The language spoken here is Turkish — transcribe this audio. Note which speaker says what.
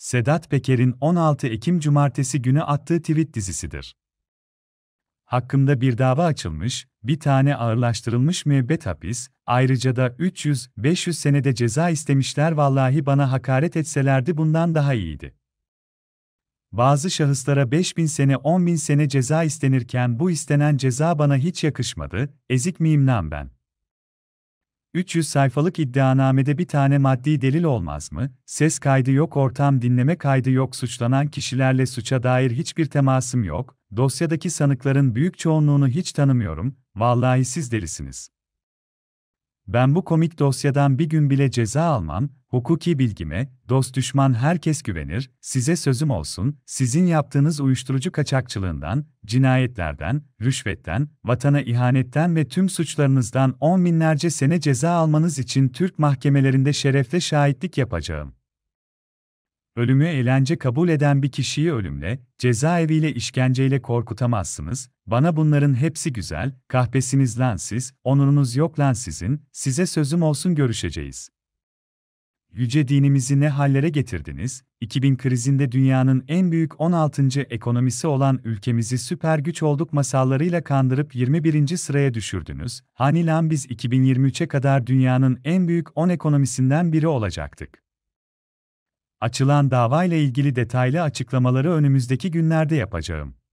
Speaker 1: Sedat Peker'in 16 Ekim Cumartesi günü attığı tweet dizisidir. Hakkımda bir dava açılmış, bir tane ağırlaştırılmış müebbet hapis, ayrıca da 300-500 senede ceza istemişler vallahi bana hakaret etselerdi bundan daha iyiydi. Bazı şahıslara 5000 sene 10.000 sene ceza istenirken bu istenen ceza bana hiç yakışmadı, ezik miyim lan ben? 300 sayfalık iddianamede bir tane maddi delil olmaz mı? Ses kaydı yok, ortam dinleme kaydı yok, suçlanan kişilerle suça dair hiçbir temasım yok, dosyadaki sanıkların büyük çoğunluğunu hiç tanımıyorum, vallahi siz delisiniz. Ben bu komik dosyadan bir gün bile ceza almam, hukuki bilgime, dost düşman herkes güvenir, size sözüm olsun, sizin yaptığınız uyuşturucu kaçakçılığından, cinayetlerden, rüşvetten, vatana ihanetten ve tüm suçlarınızdan 10 binlerce sene ceza almanız için Türk mahkemelerinde şerefle şahitlik yapacağım. Ölümü eğlence kabul eden bir kişiyi ölümle, cezaeviyle işkenceyle korkutamazsınız, bana bunların hepsi güzel, kahpesiniz lan siz, onurunuz yok lan sizin, size sözüm olsun görüşeceğiz. Yüce dinimizi ne hallere getirdiniz, 2000 krizinde dünyanın en büyük 16. ekonomisi olan ülkemizi süper güç olduk masallarıyla kandırıp 21. sıraya düşürdünüz, hani lan biz 2023'e kadar dünyanın en büyük 10 ekonomisinden biri olacaktık. Açılan davayla ilgili detaylı açıklamaları önümüzdeki günlerde yapacağım.